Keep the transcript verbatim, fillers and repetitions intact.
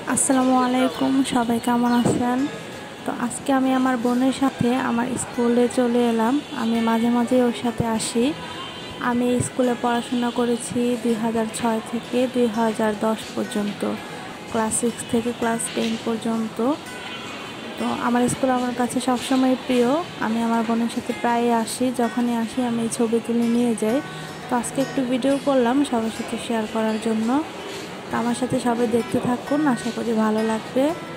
আসসালামু আলাইকুম, সবাই কেমন আছেন? তো আজকে আমি আমার বোনের সাথে আমার স্কুলে চলে এলাম। আমি মাঝে মাঝে ওর সাথে আসি। আমি এই স্কুলে পড়াশোনা করেছি দুই হাজার ছয় থেকে দুই হাজার দশ পর্যন্ত, ক্লাস সিক্স থেকে ক্লাস টেন পর্যন্ত। তো আমার স্কুল আমার কাছে সবসময় প্রিয়। আমি আমার বোনের সাথে প্রায়ই আসি, যখনই আসি আমি এই ছবি তুলে নিয়ে যাই। তো আজকে একটু ভিডিও করলাম সবার সাথে শেয়ার করার জন্য। তো আমার সাথে সবাই দেখতে থাকুন, আশা করি ভালো লাগবে।